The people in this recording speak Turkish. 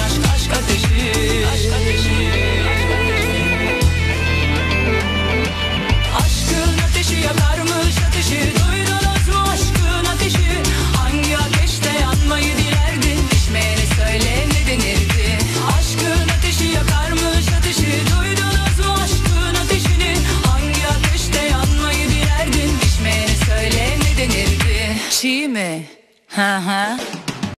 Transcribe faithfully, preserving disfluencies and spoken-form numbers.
aşk aşk ateşi, aşk ateşi. Aşkın ateşi yakarmış ateşi, duydunuz mu aşkın ateşi? Hangi ateşte yanmayı dilerdin? İçmeyene söyle ne denirdi? Aşkın ateşi yakarmış ateşi, duydunuz mu aşkın ateşini? Hangi ateşte yanmayı dilerdin? İçmeyene söyle ne denirdi? Çiğ mi? Hı hı.